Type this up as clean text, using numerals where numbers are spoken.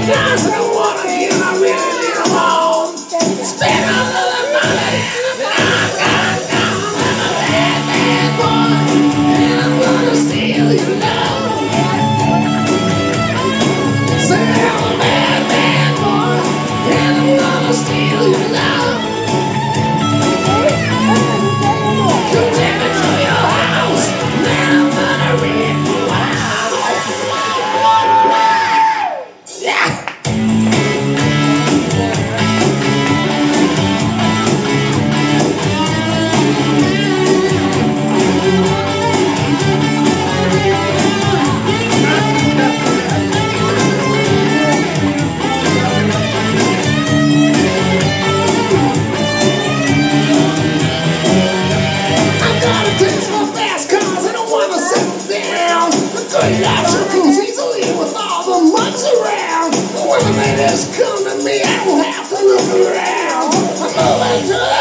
guys that wanna get, I really need them all. Spend all of the money, and I'm a bad, bad boy, and I'm gonna steal your love. Say I'm a bad, bad boy, and I'm gonna steal your love. Come take me to your house, then I'm gonna rip you out. Yeah. Electricals easily with all the mugs around. When the ladies come to me, I don't have to look around. I'm moving to